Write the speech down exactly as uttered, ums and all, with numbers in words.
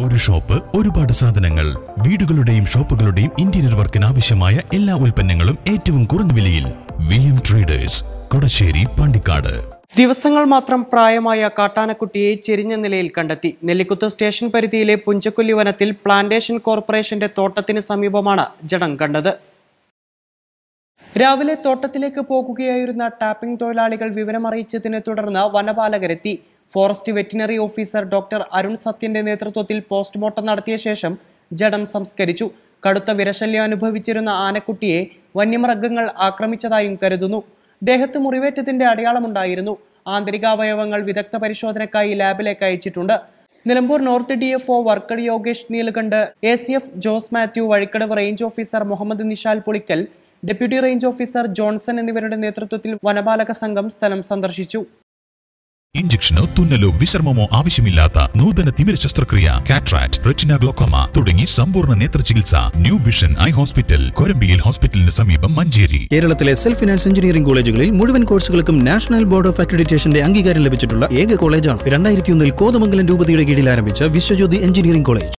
ഒരു ഷോപ്പ്, ഒരുപാട് സാധനങ്ങൾ. വീടുകളുടെയും ഷോപ്പുകളുടെയും ഇന്റീരിയർ വർക്കിന് ആവശ്യമായ എല്ലാ ഉൽപ്പന്നങ്ങളും ഏറ്റവും കുറഞ്ഞ വിലയിൽ. William traders, Kodassery, Pandikkad. ദിവസങ്ങൾ മാത്രം പ്രായമായ കാട്ടാനക്കുട്ടിയെ ചെരിഞ്ഞ നിലയിൽ കണ്ടെത്തി. നെല്ലിക്കുത്ത് സ്റ്റേഷൻ പരിധിയിലെ പുഞ്ചക്കൊല്ലി വനത്തിൽ പ്ലാന്റേഷൻ കോർപ്പറേഷന്റെ തോട്ടത്തിന് സമീപമാണ് ജഡം കണ്ടത്. രാവിലെ തോട്ടത്തിലേക്ക് പോകുകയായിരുന്ന ടാപ്പിംഗ് തൊഴിലാളികൾ വിവരമറിയിച്ചതിനെ തുടർന്ന് വനപാലകരെത്തി. Forest veterinary officer doctor Arun സത്യന്റെ നേതൃത്വത്തിൽ പോസ്റ്റ്മോർട്ടം നടത്തിയ ശേഷം ജഡം സംസ്കരിച്ചു. കടുത്ത വിരശല്യം അനുഭവിച്ചിരുന്ന ആനക്കുട്ടിയെ വന്യമൃഗങ്ങൾ ആക്രമിച്ചതായും കരുതുന്നു. ദേഹത്ത് മുറിവേറ്റത്തിന്റെ അടയാളമുണ്ടായിരുന്നു. ആന്തരികാവയവങ്ങൾ വിദഗ്ധ പരിശോധനയ്ക്കായി ലാബിലേക്ക് അയച്ചിട്ടുണ്ട്. Nilambur north D F O Varkadi Yogesh Neelakanth, A C F Jose Mathew, Vazhikkadavu range officer Muhammad Nishal Pulikkal, deputy range officer Johnson എന്നിവരുടെ നേതൃത്വത്തിൽ വനപാലക സംഘം സ്ഥലം സന്ദർശിച്ചു. ഇഞ്ചക്ഷനോ തുന്നലോ വിശ്രമമോ ആവശ്യമില്ലാത്ത നൂതന തിമിര ശസ്ത്രക്രിയ, കാട്രാക്ട്, റെറ്റിന, ഗ്ലോക്കോമ തുടങ്ങി സമ്പൂർണ്ണ നേത്ര ചികിത്സ ന്യൂ വിഷൻ ഐ ഹോസ്പിറ്റൽ, കൊരമ്പിയിൽ ഹോസ്പിറ്റലിന് സമീപം, മഞ്ചേരി. കേരളത്തിലെ സെൽഫ് ഫിനാൻസ് എഞ്ചിനീയറിംഗ് കോളേജുകളിൽ മുഴുവൻ കോഴ്സുകൾക്കും നാഷണൽ ബോർഡ് ഓഫ് അക്രഡിറ്റേഷന്റെ അംഗീകാരം ലഭിച്ചിട്ടുള്ള ഏക കോളേജാണ് രണ്ടായിരത്തി ഒന്നിൽ കോതമംഗലം രൂപതയുടെ കീഴിൽ ആരംഭിച്ച വിശ്വജ്യോതി എഞ്ചിനീയറിംഗ് കോളേജ്.